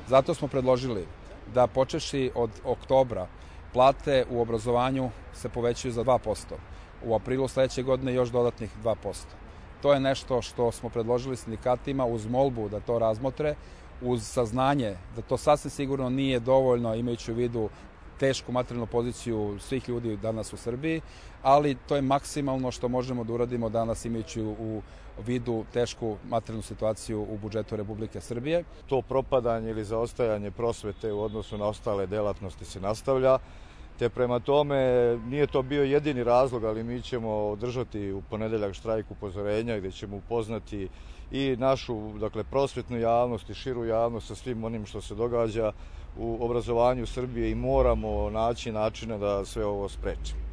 Zato smo predložili da počevši od oktobra plate u obrazovanju se povećaju za 2%. U aprilu sledeće godine još dodatnih 2%. To je nešto što smo predložili sindikatima uz molbu da to razmotre, uz saznanje da to sasvim sigurno nije dovoljno imajući u vidu tešku materijalnu poziciju svih ljudi danas u Srbiji, ali to je maksimalno što možemo da uradimo danas imajući u vidu tešku materijalnu situaciju u budžetu Republike Srbije. To propadanje ili zaostajanje prosvete u odnosu na ostale delatnosti se nastavlja, te prema tome nije to bio jedini razlog, ali mi ćemo održati u ponedeljak štrajk upozorenja gdje ćemo upoznati i našu prosvetnu javnost i širu javnost sa svim onim što se događa u obrazovanju Srbije i moramo naći načine da sve ovo sprečimo.